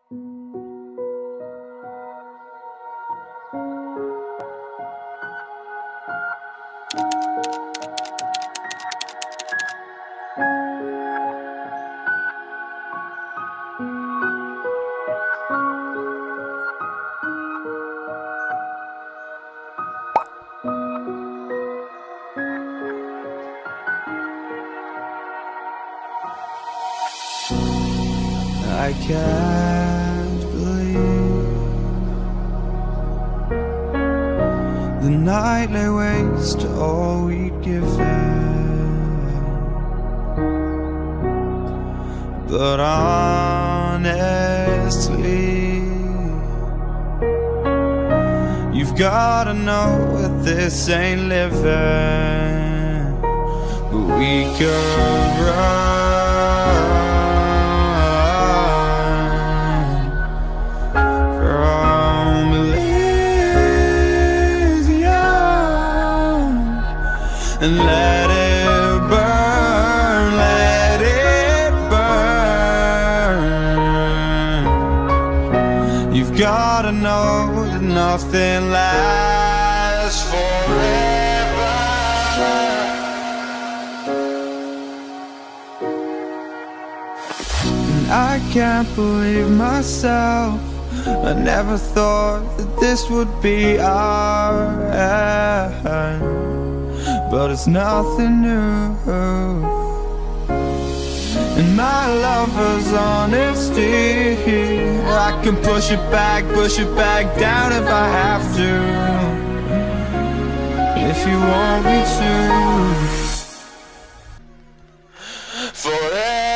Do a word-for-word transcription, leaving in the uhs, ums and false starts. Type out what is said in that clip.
I can't believe the night lay waste to all we'd given. But honestly, you've gotta know that this ain't living. But we could run and let it burn, let it burn. You've gotta know that nothing lasts forever. And I can't believe myself, I never thought that this would be our end. But it's nothing new, and my lover's honesty, I can push it back, push it back down if I have to, if you want me to. Forever.